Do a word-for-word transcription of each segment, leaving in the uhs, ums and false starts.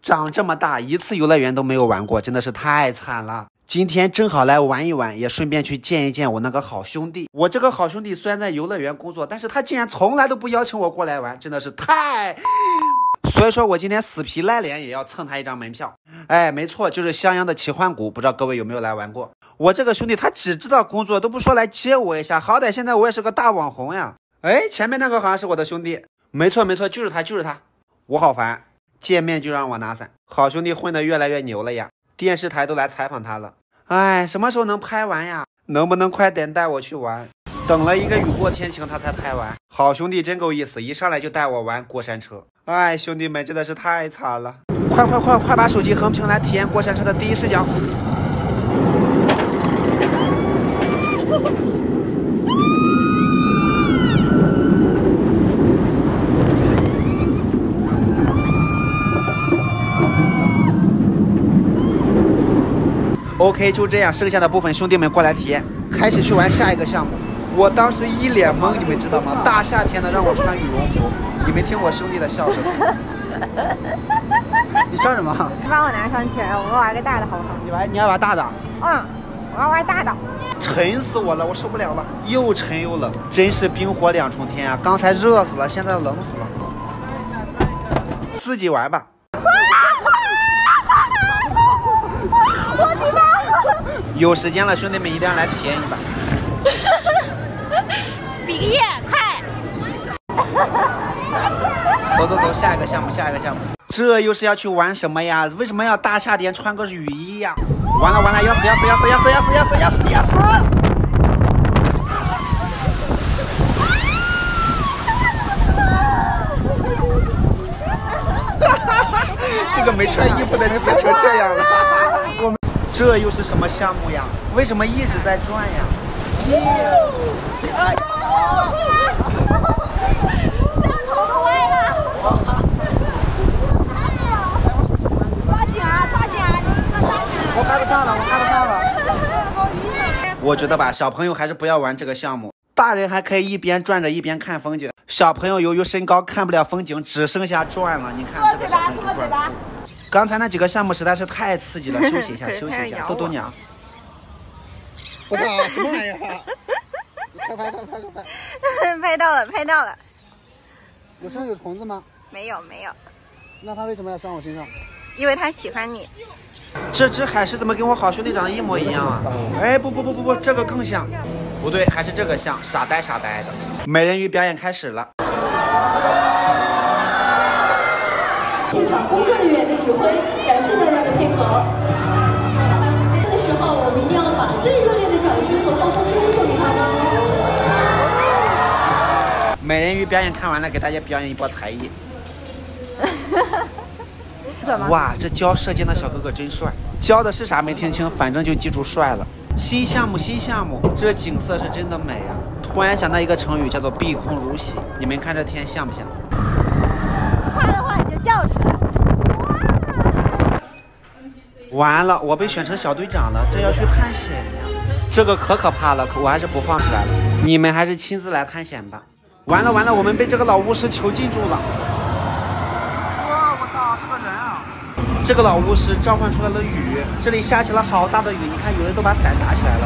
长这么大一次游乐园都没有玩过，真的是太惨了。今天正好来玩一玩，也顺便去见一见我那个好兄弟。我这个好兄弟虽然在游乐园工作，但是他竟然从来都不邀请我过来玩，真的是太……所以说我今天死皮赖脸也要蹭他一张门票。哎，没错，就是襄阳的奇幻谷，不知道各位有没有来玩过？我这个兄弟他只知道工作，都不说来接我一下，好歹现在我也是个大网红呀。哎，前面那个好像是我的兄弟，没错没错，就是他就是他。我好烦，见面就让我拿伞，好兄弟混得越来越牛了呀，电视台都来采访他了。哎，什么时候能拍完呀？能不能快点带我去玩？等了一个雨过天晴他才拍完，好兄弟真够意思，一上来就带我玩过山车。哎，兄弟们真的是太惨了，快快快快把手机横屏来体验过山车的第一视角。OK， 就这样，剩下的部分兄弟们过来体验，开始去玩下一个项目。我当时一脸懵，你们知道吗？大夏天的让我穿羽绒服，你们听我兄弟的笑声。你笑什么？ 你把我拿上去，我们玩个大的好不好？ 你玩，你要玩大的？ 嗯，我要玩大的。 沉死我了，我受不了了，又沉又冷，真是冰火两重天啊！刚才热死了，现在冷死了。自己玩吧。 我的妈！ 有时间了，兄弟们一定要来体验一把。 比个耶，快！ 走走走，下一个项目，下一个项目。这又是要去玩什么呀？为什么要大夏天穿个雨衣呀？完了完了，要死要死要死要死要死要死要死要死！这个没穿衣服的直接成这样了。这又是什么项目呀？为什么一直在转呀？哎三头都歪了！抓紧啊，抓紧啊！ 我拍不上了，我拍不上了。我觉得吧，小朋友还是不要玩这个项目，大人还可以一边转着一边看风景。小朋友由于身高看不了风景，只剩下转了。你看这个小朋友就转不住。刚才那几个项目实在是太刺激了，休息一下，休息一下，逗逗娘。我操，什么玩意儿？快拍快拍快拍！ 拍到了，拍到了。 我身上有虫子吗？ 没有没有。 那他为什么要上我身上？ 因为他喜欢你。 这只海狮怎么跟我好兄弟长得一模一样啊？哎，不不不不不，这个更像。不对，还是这个像，傻呆傻呆的。美人鱼表演开始了。 现场工作人员的指挥，感谢大家的配合。这个时候，我们一定要把最热烈的掌声和欢呼声送给他们哦。 美人鱼表演看完了，给大家表演一波才艺。哇，这教射箭的小哥哥真帅！教的是啥没听清，反正就记住帅了。新项目，新项目，这景色是真的美啊！突然想到一个成语，叫做碧空如洗。你们看这天像不像？ 怕的话你就叫出来。 完了，我被选成小队长了，这要去探险呀！这个可可怕了，可我还是不放出来了。你们还是亲自来探险吧。完了完了，我们被这个老巫师囚禁住了。哇，我操，是个人啊！这个老巫师召唤出来了雨，这里下起了好大的雨，你看有人都把伞打起来了。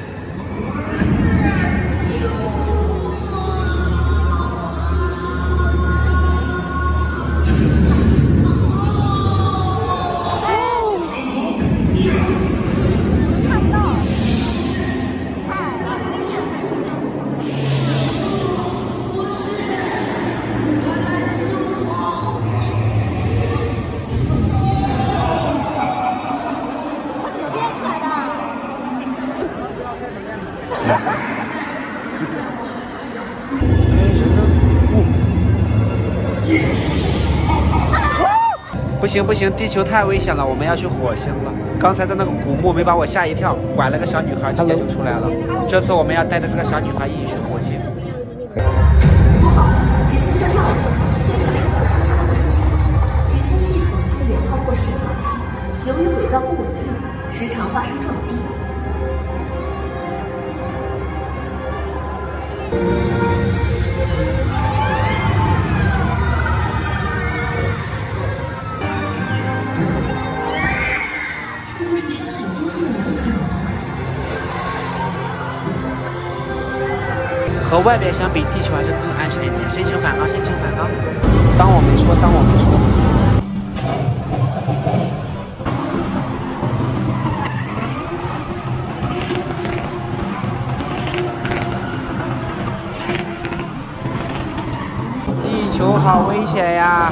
不行不行，地球太危险了，我们要去火星了。刚才在那个古墓没把我吓一跳，拐了个小女孩，直接就出来了。这次我们要带着这个小女孩一起去火星。 不好，行星向上了，电传输口上强度增强。行星系统在演化过程的早期，由于轨道不稳定，时常发生撞击。 和外边相比，地球还是更安全一点。申请返航，申请返航。当我没说，当我没说。地球好危险呀！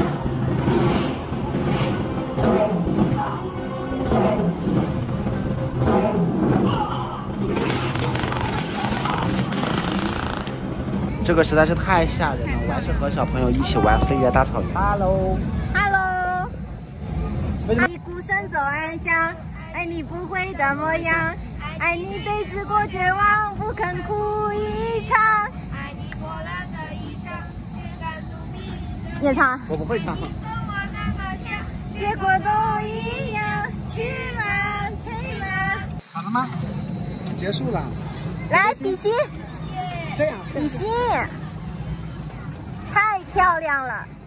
这个实在是太吓人了，我还是和小朋友一起玩飞跃大草原。 Hello，Hello， 你孤身走暗巷，爱你不会的模样，爱你对峙过绝望，不肯哭一场。爱你破烂的衣裳，却敢努力。你也唱？ 我不会唱。 结果都一样，去吧，退吧。 好了吗？结束了。 来比心。 这样， 比心，太漂亮了。